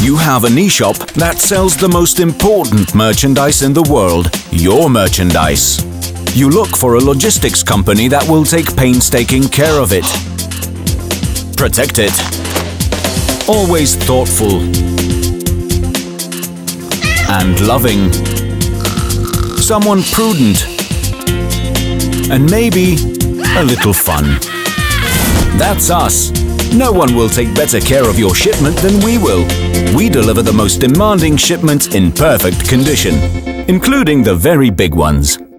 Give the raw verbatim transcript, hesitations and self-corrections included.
You have an e-shop that sells the most important merchandise in the world, your merchandise. You look for a logistics company that will take painstaking care of it. Protect it. Always thoughtful and loving. Someone prudent and maybe a little fun. That's us. No one will take better care of your shipment than we will. We deliver the most demanding shipments in perfect condition, including the very big ones.